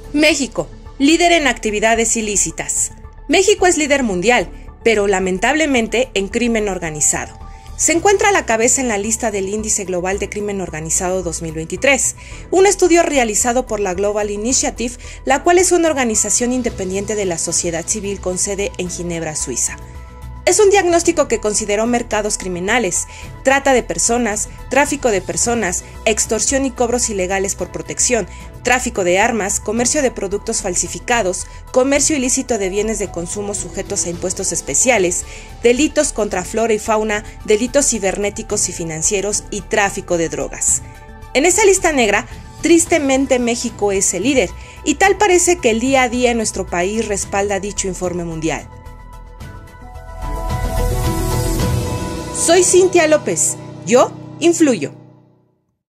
México, líder en actividades ilícitas. México es líder mundial, pero lamentablemente en crimen organizado. Se encuentra a la cabeza en la lista del Índice Global de Crimen Organizado 2023, un estudio realizado por la Global Initiative, la cual es una organización independiente de la sociedad civil con sede en Ginebra, Suiza. Es un diagnóstico que consideró mercados criminales, trata de personas, tráfico de personas, extorsión y cobros ilegales por protección, tráfico de armas, comercio de productos falsificados, comercio ilícito de bienes de consumo sujetos a impuestos especiales, delitos contra flora y fauna, delitos cibernéticos y financieros y tráfico de drogas. En esa lista negra, tristemente México es el líder, y tal parece que el día a día en nuestro país respalda dicho informe mundial. Soy Cintia López. Yo influyo.